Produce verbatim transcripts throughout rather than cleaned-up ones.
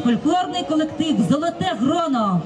фольклорний колектив «Золоте гроно».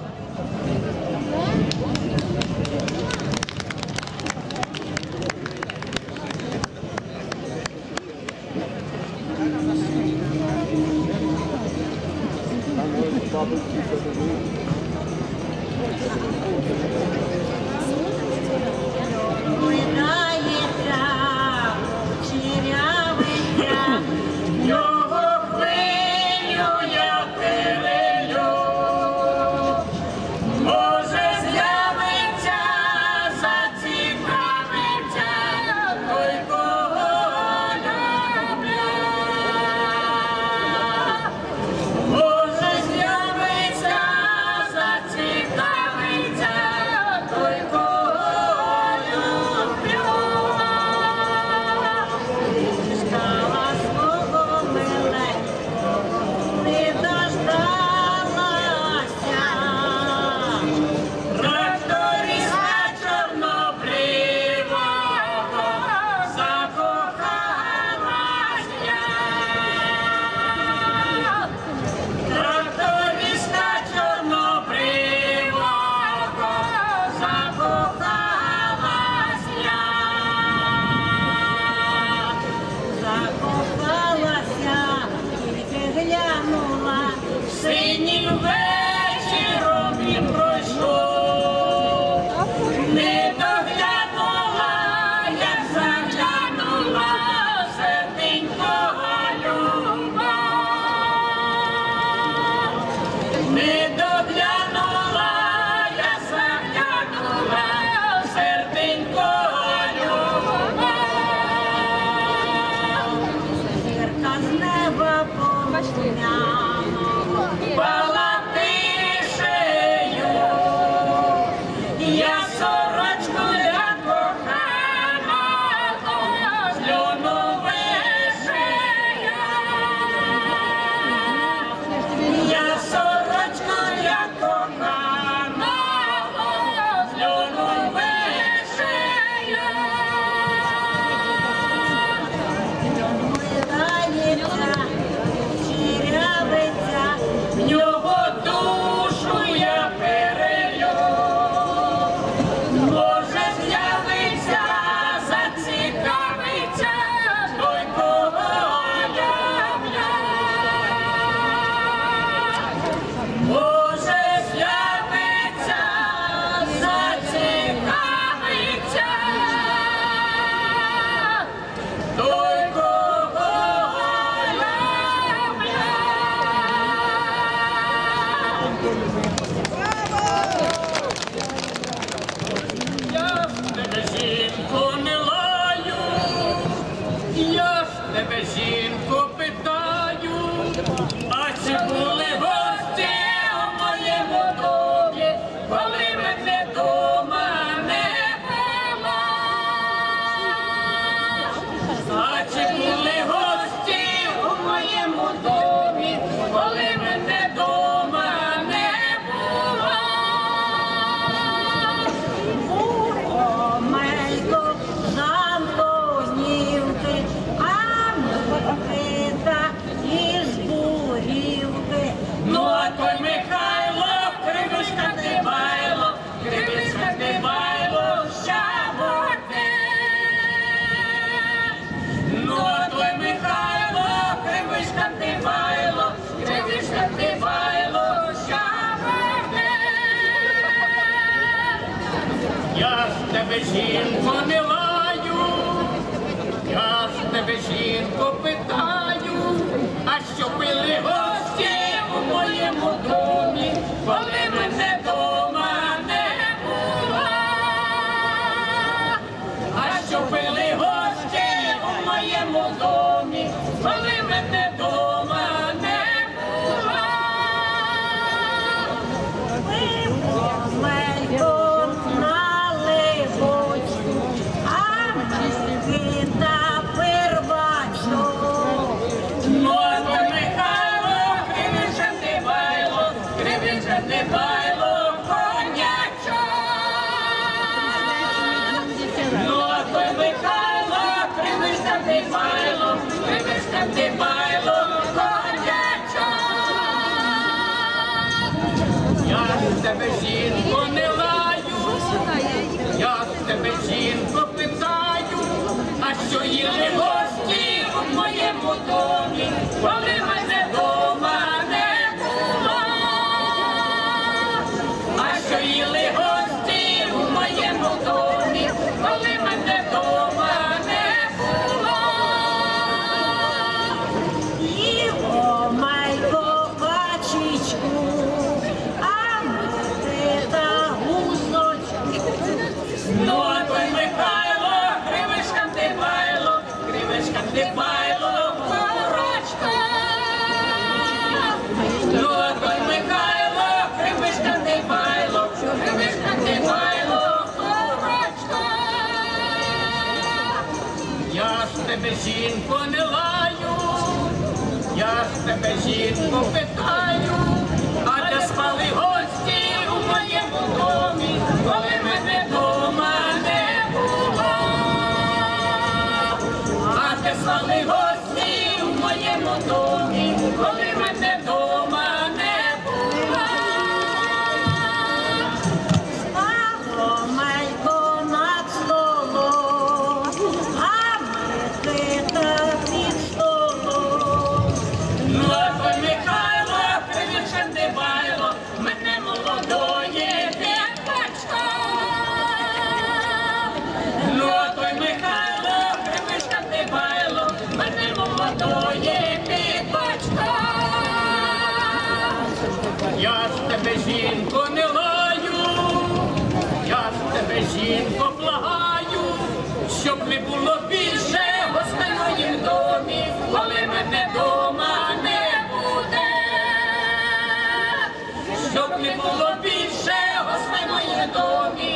Жінко не лаю, я ж тебе, жінко, питаю, а що пили гості у моєму домі, коли мене дома не було? А що пили гості у моєму домі, коли мене дома не було? Помелько на ливочку, а Я ж тебе, жінко, не лаю, я ж тебе, жінко, питаю, а що їли гості у моєму домі, коли мене дома не було? А що їли гості у моєму домі, коли мене дома не було? Їмо, майко, качечку, а ми та гусочку. Ну, а той Михайло, кривишка Дибайло, кривишка Дибайло, курочка. Ну, а той Михайло, кривишка Дибайло, кривишка Дибайло, курочка. Я ж тебе, жінко, не лаю, я ж тебе, жінко, питаю, а де спали гості у моєму домі, коли мене дома не було? А де спали гості у моєму домі, коли мене дома не було? Стало майко над столом, а Микита під столом. Ну, а той Михайло, кривичка Дибайло, мене молодої під бачка. Ну, а той Михайло, кривичка Дибайло, мене молодої під бачка. Я ж тебе, жінко, не лаю, я ж тебе, жінко, благаю, щоб не було більше гостей в моїм домі, коли мене дома не буде. Щоб не було більше гостей в моїм домі,